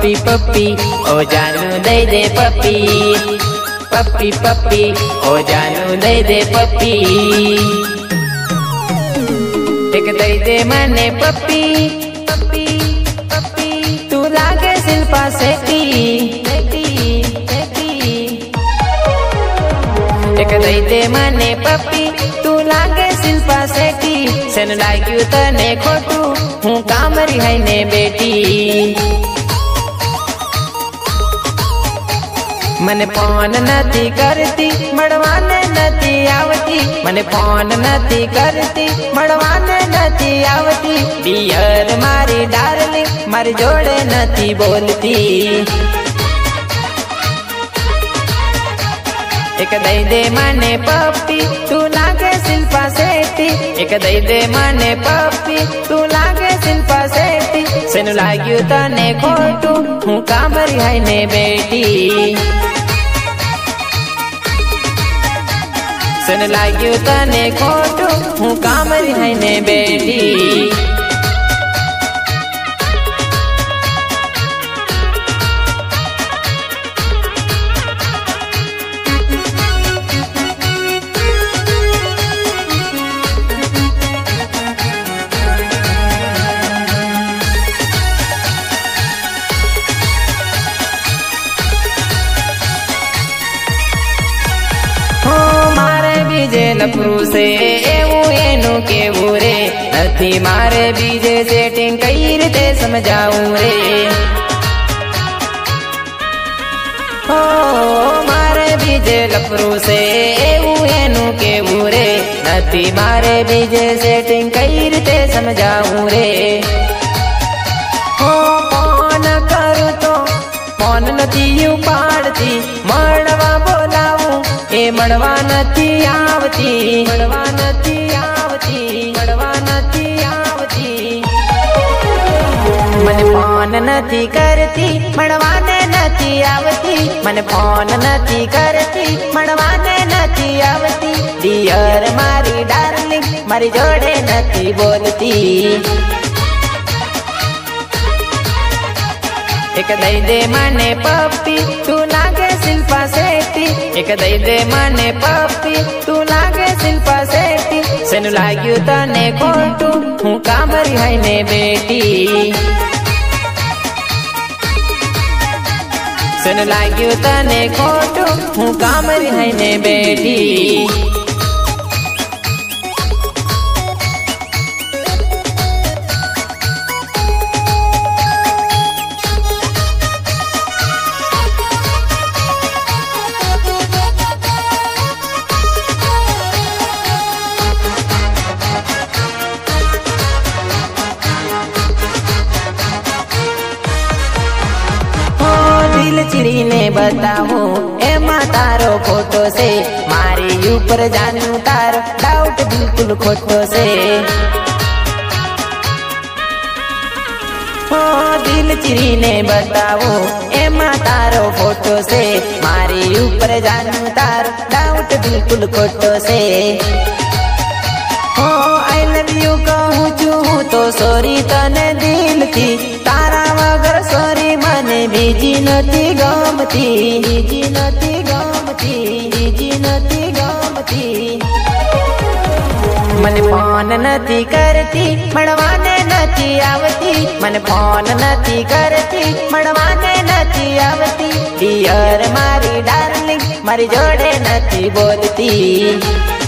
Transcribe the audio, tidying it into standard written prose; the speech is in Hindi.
पप्पी पप्पी ओ जानू दे दे पप्पी, पप्पी पप्पी ओ जानू दे दे पप्पी। एक दे दे मने पप्पी, पप्पी पप्पी तू लागे शिल्पा शेट्टी, एक दे दे मने पप्पी तू लागे शिल्पा शेट्टी। सेन लाग्यू तने खोटू हूँ कामरी है ने बेटी। मने फोन नथी करती मड़वाने नथी आवती, मने फोन नथी करती मड़वाने नथी आवती। डियर मारी डार्लिंग मारी जोड़े नथी बोलती। एक दे दे मने पप्पी तू लागे शिल्पा शेट्टी, एक दे दे मने पप्पी तू लागे शिल्पा शेट्टी। सेनु लाग्यू तने खोटू हूँ कामरी है ने बेटी। सेनु लाग्यू तने खोटू हूँ कामरी है ने बेटी। बीजे लफरू से एवं एनु केवू रे, नथी मारे बीजे सेटिंग कई रीते समझाऊं रे। हो मारे बीजे लफरू से एवं एनु केवू रे, नथी मारे बीजे सेटिंग कई रीते समझाऊं रे। हो फोन करूं तो फोन नथी उपाड़ती, मड़वा बोलाऊं ए मड़वा नथी आवती, मड़वा नथी आवती, मड़वा नथी आवती। मन फोन नथी करती मड़वाने नथी आवती, मन फोन नथी करती मड़वाने नथी आवती। डियर मारी डार्लिंग मारी जोड़े नथी बोलती। एक दे दे मने पप्पी तू लागे शिल्पा शेट्टी, एक दे दे मने पप्पी तू लागे शिल्पा शेट्टी। सेनु लाग्यू तने खोटू हूँ कामरी है ने बेटी। सेनु लाग्यू तने खोटू हूँ कामरी है ने बेटी। चिरी ने बताऊं एमा तारो फोटो से, मारी ऊपर जानू तारो डाउट बिल्कुल खोटो से। हो दिल चिरी ने बताऊं एमा तारो फोटो से, मारी ऊपर जानू तारो डाउट बिल्कुल खोटो से। हो आई लव यू कहूँ चूँ तो सॉरी तने दिल थी, तारा वगर सॉरी मने बीजी नथी गमती, बीजी नथी गमती, बीजी नथी गमती। मन फोन नथी करती मड़वाने नथी आवती, मन फोन नथी करती मड़वाने नथी आवती। डियर मारी डार्लिंग मारी जोड़े नथी बोलती।